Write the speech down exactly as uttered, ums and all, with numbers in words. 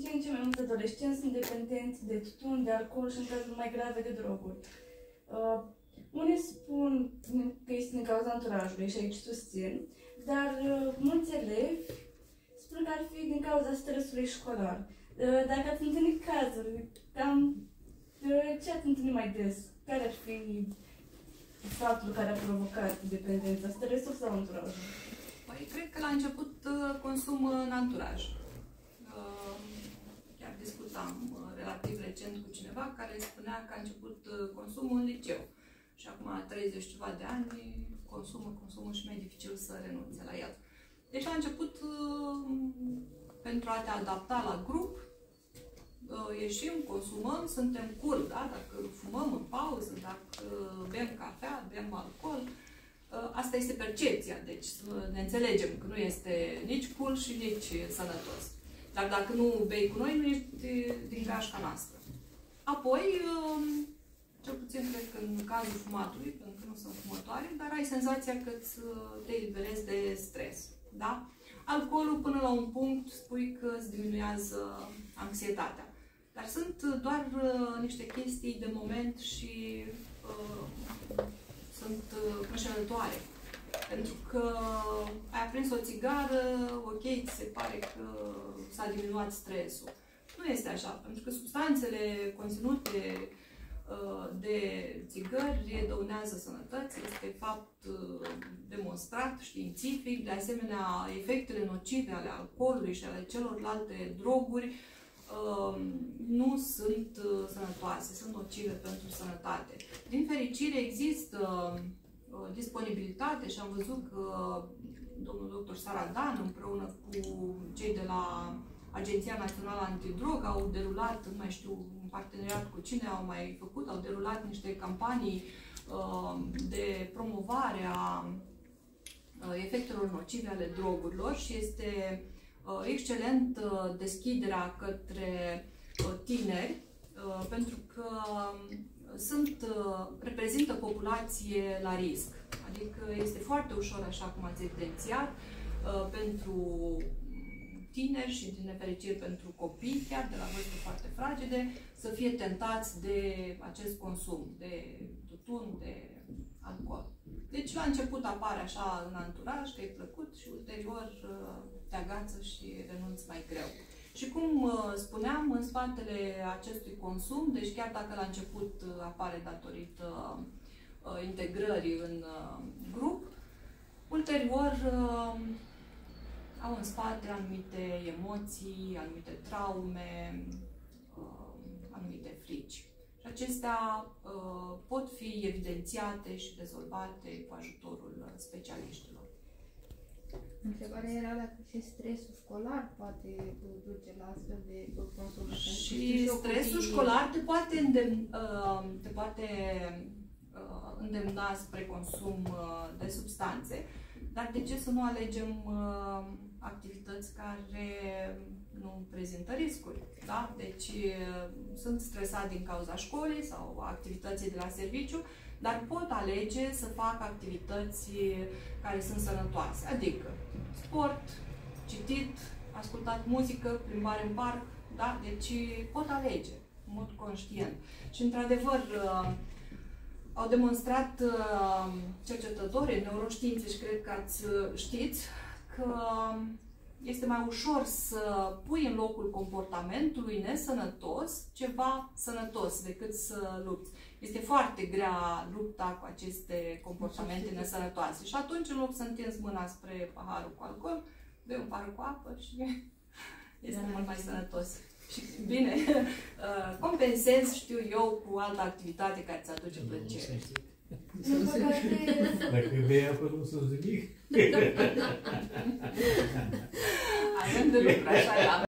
ce în ce mai mulți adolescenți sunt dependenți de tutun, de alcool și în cazuri mai grave de droguri. Uh, unii spun că este din cauza anturajului și aici susțin, dar uh, mulți elevi spun că ar fi din cauza stresului școlar. Uh, dacă ați întâlnit cazuri, cam uh, ce ați întâlnit mai des? Care ar fi faptul care a provocat dependența, stresul sau anturajul? Păi, cred că la început consum în anturaj. Chiar discutam relativ recent cu cineva care spunea că a început consumul în liceu. Și acum, la treizeci ceva de ani, consumă, consumă și mai dificil să renunțe la el. Deci, la început, pentru a te adapta la grup, ieșim, consumăm, suntem cool, da? Dacă fumăm în pauză, dacă bem cafea, bem alcool, asta este percepția, deci ne înțelegem că nu este nici cool și nici sănătos. Dar dacă nu bei cu noi, nu ești din gașca noastră. Apoi, cel puțin cred că în cazul fumatului, pentru că nu sunt fumătoare, dar ai senzația că te eliberezi de stres. Da? Alcoolul, până la un punct, spui că îți diminuează anxietatea. Dar sunt doar uh, niște chestii de moment și uh, sunt uh, înșelătoare. Pentru că ai aprins o țigară, ok, ți se pare că s-a diminuat stresul. Nu este așa, pentru că substanțele conținute uh, de țigări dăunează sănătății, este fapt uh, demonstrat științific, de asemenea efectele nocive ale alcoolului și ale celorlalte droguri nu sunt sănătoase, sunt nocive pentru sănătate. Din fericire există disponibilitate și am văzut că domnul doctor Saradan împreună cu cei de la Agenția Națională Antidrog au derulat, nu mai știu în parteneriat cu cine au mai făcut, au derulat niște campanii de promovare a efectelor nocive ale drogurilor și este excelent deschiderea către tineri, pentru că sunt, reprezintă populație la risc. Adică este foarte ușor, așa cum ați evidențiat, pentru tineri și, din nefericire, pentru copii, chiar de la vârste foarte fragede, să fie tentați de acest consum, de tutun, de alcool. Deci, la început apare așa în anturaj, că e plăcut și ulterior te agață și renunți mai greu. Și cum spuneam, în spatele acestui consum, deci chiar dacă la început apare datorită integrării în grup, ulterior au în spate anumite emoții, anumite traume, anumite frici. Și acestea uh, pot fi evidențiate și rezolvate cu ajutorul specialiștilor. Întrebarea era dacă și stresul școlar poate duce la astfel de consum. Și stresul școlar te poate, îndemn, uh, te poate uh, îndemna spre consum uh, de substanțe, dar de ce să nu alegem uh, activități care nu prezintă riscuri? Da? Deci sunt stresat din cauza școlii sau activității de la serviciu, dar pot alege să fac activități care sunt sănătoase, adică sport, citit, ascultat muzică, plimbare în parc, da? Deci pot alege în mod conștient. Și într-adevăr au demonstrat cercetătorii în neuroștiințe și cred că ați știți că este mai ușor să pui în locul comportamentului nesănătos ceva sănătos decât să lupți. Este foarte grea lupta cu aceste comportamente nesănătoase. Și atunci, în loc să întinzi mâna spre paharul cu alcool, bei un pahar cu apă și este mult mai sănătos. Și bine, compensezi, știu eu, cu altă activitate care îți aduce plăcere. Dacă bei apă, nu să zic nimic. Avem de lucru, așa e.